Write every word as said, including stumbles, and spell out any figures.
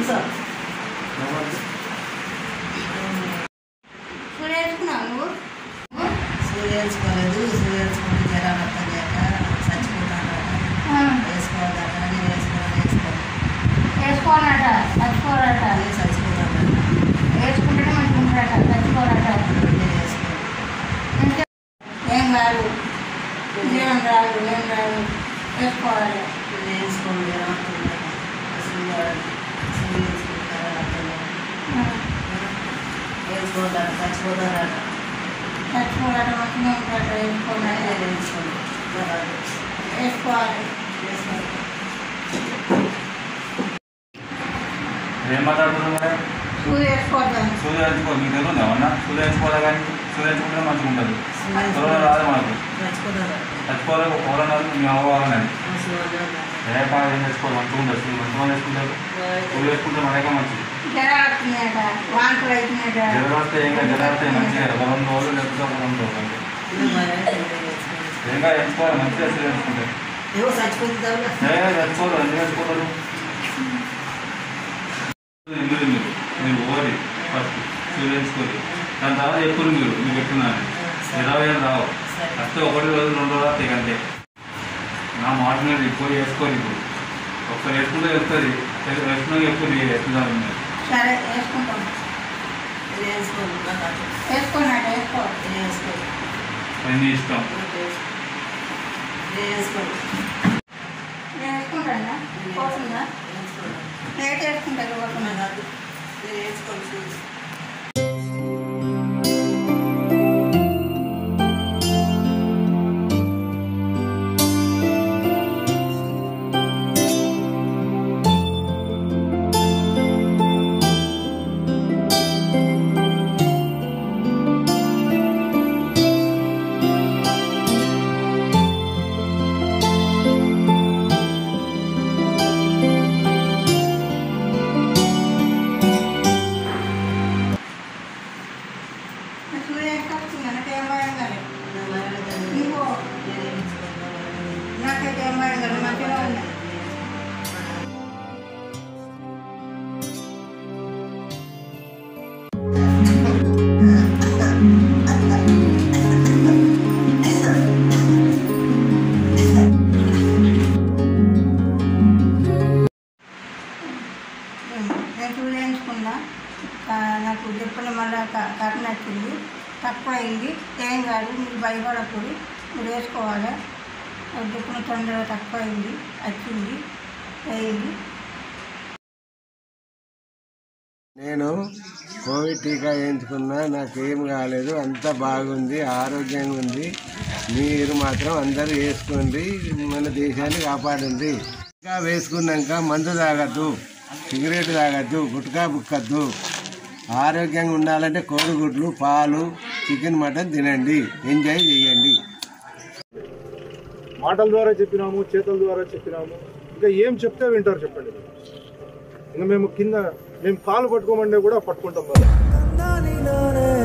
సూర్యేసుకున్నావు నువ్వు? సూర్యేసుకోలేదు. సూర్యేసుకుంటే జ్వరాలు వస్తాక చచ్చిపోతాడట. వేసుకోవాలట. నేను వేసుకోవాలి వేసుకోవాలి వేసుకోవాలట. చచ్చిపోవాలట. చచ్చిపోతాడట. వేసుకుంటేనే మంచిగా ఉంటాడట. చచ్చిపోవాలట. ఏం కాదు, జీవం రాదు, ఏం రాదు. వేసుకోవాలి. వేసుకోండి జ్వరం వేసుకోవాలట. చచ్చిపోతాడట. చచ్చిపోవాలట. మంచిగా ఉంటాడట. వేసుకోవాలి. వేసుకోండి వేసుకోవాలి. వేసుకోవాలి. ఏం మాట్లాడుతున్నావు మేడం? సూర్య వేసుకోవద్దాం. సూర్య వేసుకో మీకు తెలియదు ఏమన్నా? సూర్య వేసుకోవాలి కానీ సూర్య వేసుకుంటే మంచిగా ఉంటుంది. కరోనా రాదు మనకు. చచ్చిపోవాలి కరోనా మీ అవ్వాలని ఏ పని ఏం చేసుకోవాలి మంచిగా ఉంటుంది. మంచిగా వేసుకుంటారు. సూర్య వేసుకుంటే మనకే మంచిది. జ్వరాలు వస్తున్నాయట, వాంతులు అవుతున్నాయట. జ్వరం వస్తే ఏం కాదు. జ్వరం వస్తే మంచిగా ఒక రెండు రోజులు లేకపోతే ఒక రెండు రోజులు ఏం కాదు. వేసుకోవాలి మంచిగా సూర్య వేసుకుంటారు. ఏ చచ్చిపోతారు. ఎందుకు వేసుకోతారు? ఇల్లు మీరు మీరు ఓరి ఫస్ట్ చూపించుకోరు. దాని తర్వాత ఎప్పుడు మీరు మీకు పెట్టున్నాను ఇరవై ఏళ్ళు రావు. ఫస్ట్ ఒకటి రోజు రెండు రోజులు వస్తాయి అంతే. నా మాట మీద ఇప్పుడు వేసుకోరు. ఇప్పుడు ఒకసారి వేసుకుంటే వస్తుంది. వేసుకున్నా ఎప్పుడు వేసుకుంటారు మీరు. సరే వేసుకుంటాం. వేసుకోనట. వేసుకో. అన్నీ ఇష్టం. నేను వేసుకుంటానా? పోతుందా? నైట్ వేసుకుంటా. పోతున్నా. నాకు చెప్పిన మళ్ళీ కట్న వచ్చింది. తక్కువ అయింది. ఏం కాదు, మీరు భయపడకూడదు. మీరు వేసుకోవాలి. నాకు చెప్పిన తొందరగా తక్కువ అయింది. వచ్చింది అయింది. నేను కోవిడ్ టీకా వేయించుకున్నా. నాకేం కాలేదు. అంతా బాగుంది. ఆరోగ్యంగా ఉంది. మీరు మాత్రం అందరూ వేసుకోండి. మన దేశాన్ని కాపాడండి. టీకా వేసుకున్నాక మందు తాగద్దు, సిగరెట్ తాగద్దు, గుట్కా బుక్కద్దు. ఆరోగ్యంగా ఉండాలంటే కోడిగుడ్లు, పాలు, చికెన్, మటన్ తినండి. ఎంజాయ్ చేయండి. మాటల ద్వారా చెప్పినాము, చేతుల ద్వారా చెప్పినాము. ఇంకా ఏం చెప్తే వింటారు చెప్పండి. ఇంకా మేము కింద మేము కాలు పట్టుకోమంటే కూడా పట్టుకుంటాం.